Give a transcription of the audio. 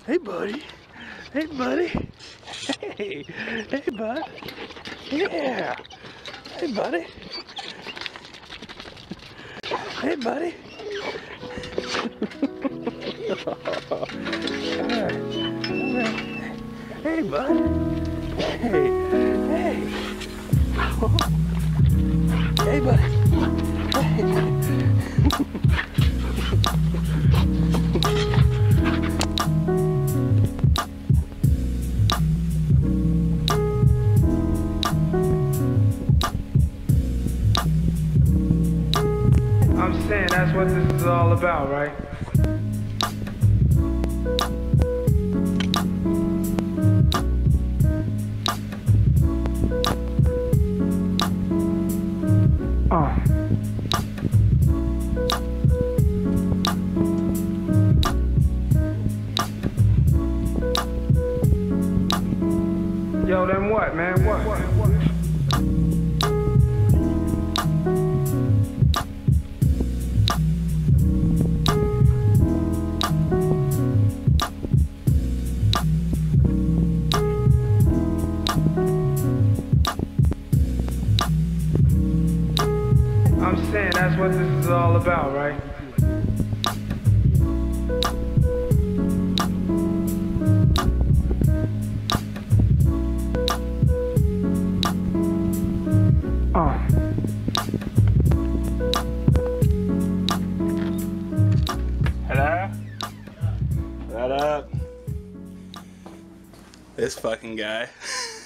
Hey, buddy. Hey, buddy. Hey. Hey, bud. Yeah. Hey, buddy. Hey, buddy. Alright. Hey, bud. Hey. Hey. Hey, buddy. Hey. I'm saying that's what this is all about, right? Yo, then what, man? What? I'm saying that's what this is all about, right? Hello? What up? This fucking guy.